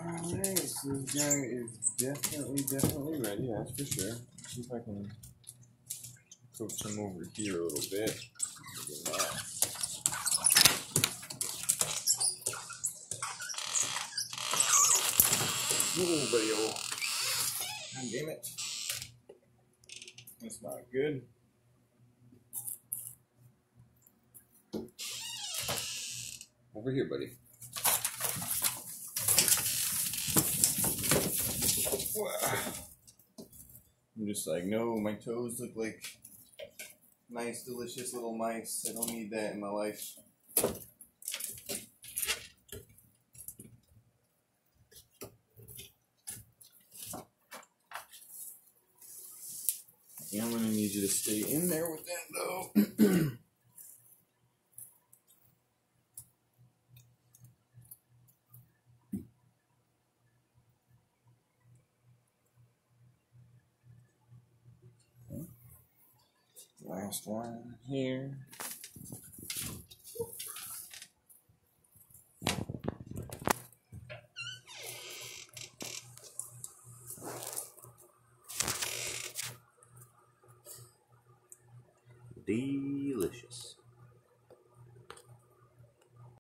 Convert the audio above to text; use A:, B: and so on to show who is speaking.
A: Alright, so this guy is definitely ready, that's for sure. See if I can coach him over here a little bit. Oh, buddy, oh. God damn it. That's not good. Over here, buddy. I'm just like, no, my toes look like nice, delicious little mice. I don't need that in my life. Yeah, I'm going to need you to stay in there with that, though. Last one here. Delicious.